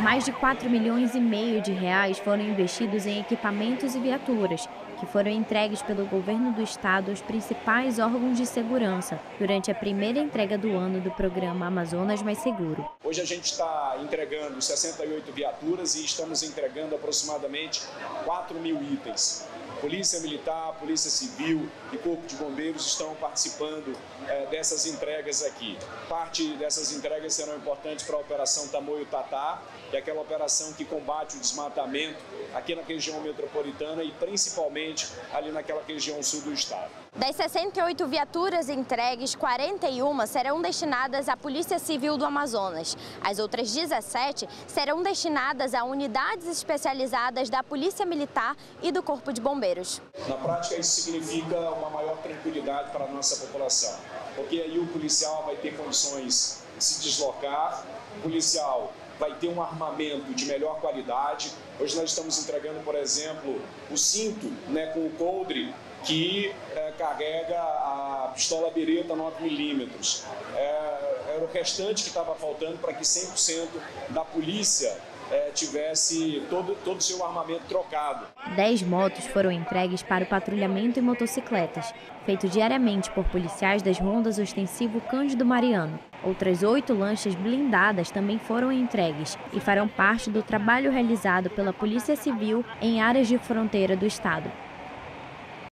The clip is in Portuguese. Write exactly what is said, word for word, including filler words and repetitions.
Mais de quatro milhões e meio de reais foram investidos em equipamentos e viaturas, que foram entregues pelo governo do estado aos principais órgãos de segurança durante a primeira entrega do ano do programa Amazonas Mais Seguro. Hoje a gente está entregando sessenta e oito viaturas e estamos entregando aproximadamente quatro mil itens. Polícia Militar, Polícia Civil e Corpo de Bombeiros estão participando é, dessas entregas aqui. Parte dessas entregas serão importantes para a Operação Tamoio-Tatá, que é aquela operação que combate o desmatamento aqui na região metropolitana e principalmente ali naquela região sul do estado. Das sessenta e oito viaturas entregues, quarenta e uma serão destinadas à Polícia Civil do Amazonas. As outras dezessete serão destinadas a unidades especializadas da Polícia Militar e do Corpo de Bombeiros. Na prática, isso significa uma maior tranquilidade para a nossa população, porque aí o policial vai ter condições de se deslocar, o policial vai ter um armamento de melhor qualidade. Hoje nós estamos entregando, por exemplo, o cinto, né, com o coldre, que é, carrega a pistola Beretta nove milímetros. É, era o restante que estava faltando para que cem por cento da polícia é, tivesse todo todo o seu armamento trocado. Dez motos foram entregues para o patrulhamento e motocicletas, feito diariamente por policiais das rondas ostensivo Cândido Mariano. Outras oito lanchas blindadas também foram entregues e farão parte do trabalho realizado pela Polícia Civil em áreas de fronteira do estado.